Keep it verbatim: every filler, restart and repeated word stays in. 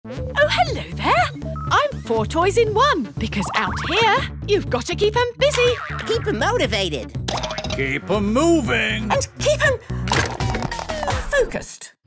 Oh, hello there. I'm four toys in one, because out here, you've got to keep 'em busy. Keep 'em motivated. Keep 'em moving. And keep 'em focused.